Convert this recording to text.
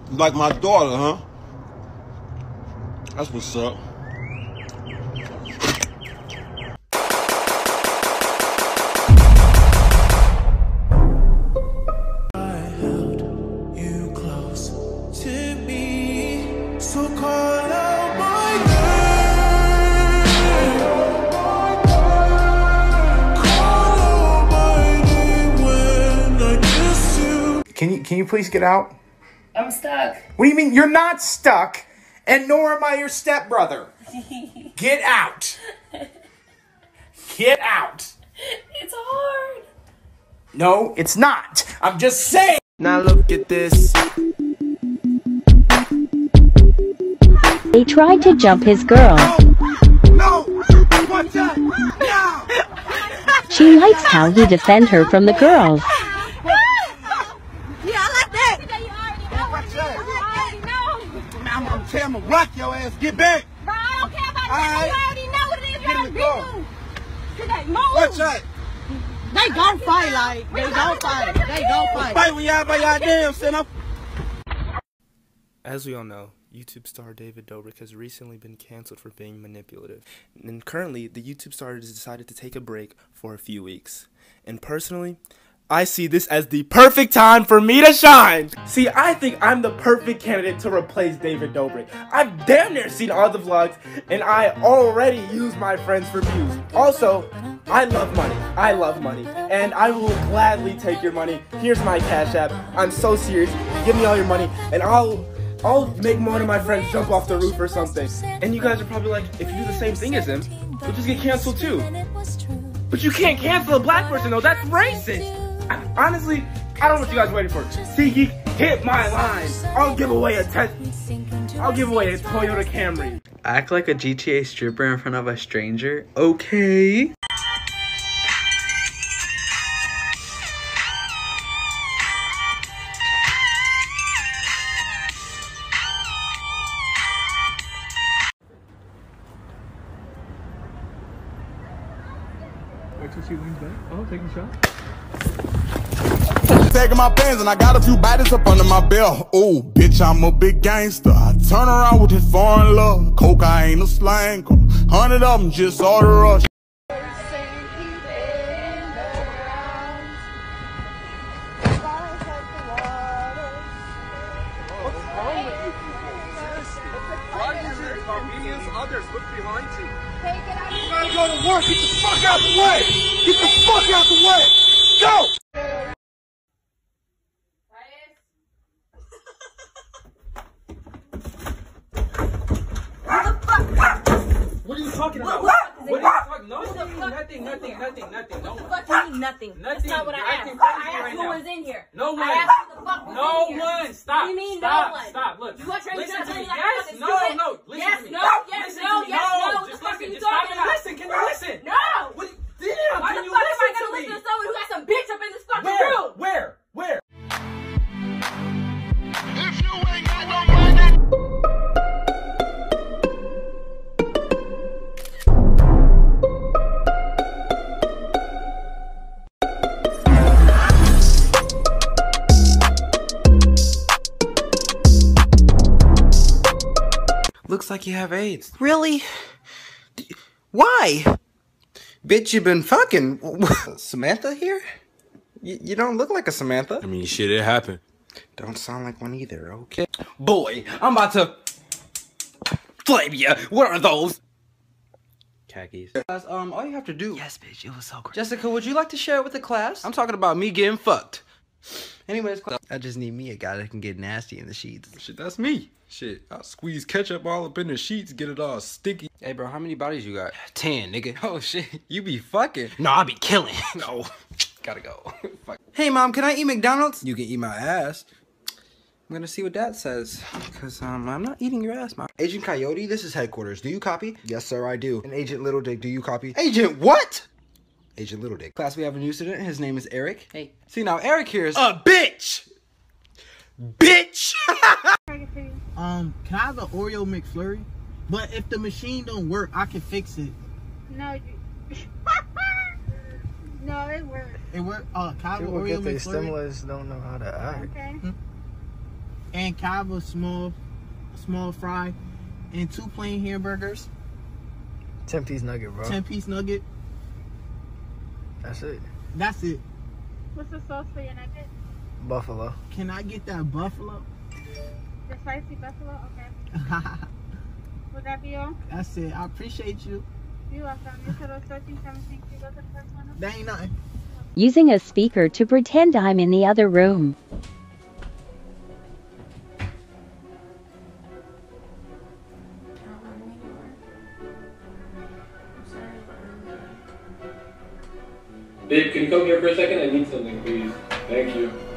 Like my daughter, huh? That's what's up. I held you close to me, so call out my name. Call out my name when I kiss you. Can you please get out? I'm stuck. What do you mean? You're not stuck, and nor am I your stepbrother. Get out. Get out. It's hard. No, it's not. I'm just saying. Now look at this. They tried to jump his girl. No! Watch out! No! She likes how he defend her from the girls. I'm telling you, rock your ass. Get back. Bro, I don't care about All that. right. You already know what it is. Get in the car. Move. Watch out. They gon' fight, like. They gon' fight. They gon' fight. Fight when y'all by y'all damn center. As we all know, YouTube star David Dobrik has recently been canceled for being manipulative. And currently, the YouTube star has decided to take a break for a few weeks. And personally, I see this as the perfect time for me to shine! See, I think I'm the perfect candidate to replace David Dobrik. I've damn near seen all the vlogs, and I already use my friends for views. Also, I love money. I love money. And I will gladly take your money. Here's my Cash App. I'm so serious. Give me all your money, and I'll make one of my friends jump off the roof or something. And you guys are probably like, if you do the same thing as him, you'll just get canceled too. But you can't cancel a black person though, that's racist! Honestly, I don't know what you guys are waiting for. SeatGeek, hit my line. I'll give away a Toyota Camry. Act like a GTA stripper in front of a stranger? Okay. Wait till she leans back. Oh, taking a shot. Taking my pants and I got a few bodies up under my belt. Oh, bitch, I'm a big gangster. I turn around with this foreign love. Cocaine, a slang. 100 of them just order rush. Others, look behind you. You gotta go to work. Get the fuck out the way. Get the fuck out the way. Go. What are you talking about? What are you talking? Nothing. No one. What do you mean nothing? That's not what I asked. I asked who was in here. No one. I asked who the fuck was No in here. one. Stop. What do you mean Stop. no one? Stop. Look. You are trying to Listen to tell me. me like Yes. I'm No. stupid? No. Listen Yes. to me. No. Yes. Listen No. to me. Yes. No. No. What the Just fuck are listen. you Just stop talking and about? listen. Can you listen? No. What? Damn. Why Can the you fuck am I listen gonna to me? listen to someone who got some bitch up in this fucking room? Where? If you ain't got no money. Looks like you have AIDS. Really? Why? Bitch, you been fucking. Samantha here? You don't look like a Samantha. I mean, shit, it happened. Don't sound like one either, okay? Boy, I'm about to flame ya. What are those? Khakis. Guys, all you have to do. Yes, bitch, it was so great. Jessica, would you like to share it with the class? I'm talking about me getting fucked. Anyways, I just need me a guy that can get nasty in the sheets. Shit, that's me. Shit, I'll squeeze ketchup all up in the sheets, get it all sticky. Hey, bro, how many bodies you got? 10, nigga. Oh, shit, you be fucking. No, I be killing. No, gotta go. Fuck. Hey, Mom, can I eat McDonald's? You can eat my ass. I'm gonna see what Dad says, because I'm not eating your ass, Mom. Agent Coyote, this is headquarters. Do you copy? Yes, sir, I do. And Agent Little Dick, do you copy? Agent what? Agent Little Dick. Class, we have a new student. His name is Eric. Hey. See, now Eric here is a bitch! Bitch! Can I have an Oreo McFlurry? But if the machine don't work, I can fix it. No. No, it works. It worked. Can I have an People Oreo get their McFlurry? stimulus don't know how to act. Okay. And can I have a small fry and 2 plain hamburgers? 10-piece nugget, bro. 10-piece nugget. That's it. That's it. What's the sauce for your nugget? Buffalo. Can I get that buffalo? The spicy buffalo? Okay. Would that be all? That's it. I appreciate you. You're welcome. You said it was 1317. Can you go to the first one? That ain't nothing. Using a speaker to pretend I'm in the other room. Babe, can you come here for a second? I need something, please. Thank you.